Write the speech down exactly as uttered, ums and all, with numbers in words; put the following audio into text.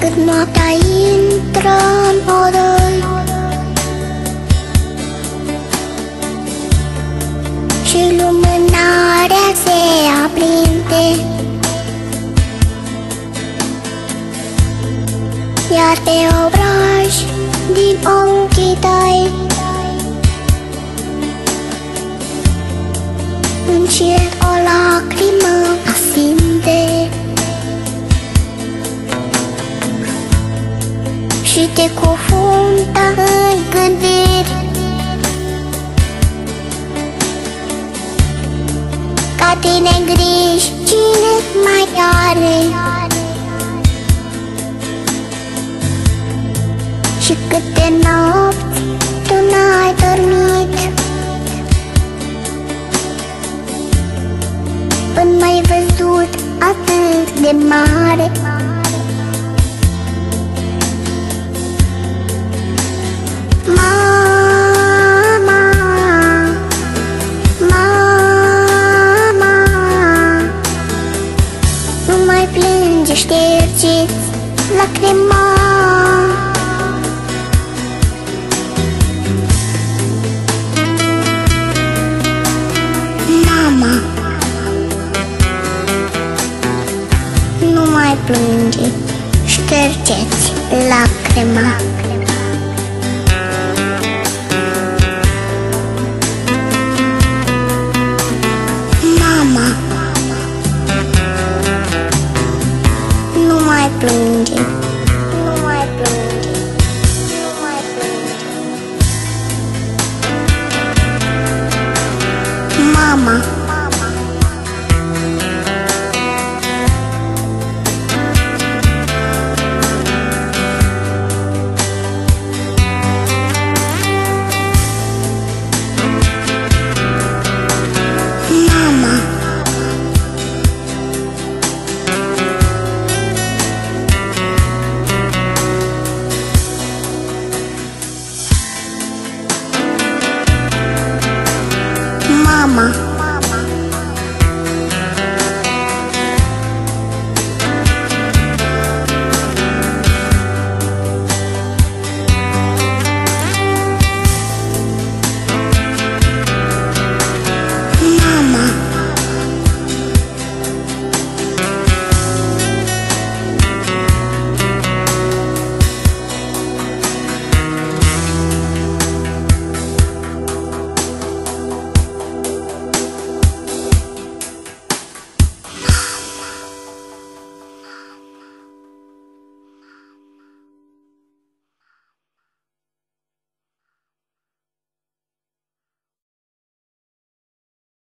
cât noaptea intră în odăi și lumânarea se aprinde, iar pe obraj din ochii tăi încet o lacrimă asinte și te cufundă în gândiri, ca tine griji cine mai are și câte nopți tu n-ai dormit până m-ai văzut atât de mare. Mama, mama, nu mai plânge, ștergeți lacrima. Mama, nu mai plânge, ștergeți lacrima. Mama, nu mai plânge, nu mai plânge, nu mai plânge. Mama, Mama.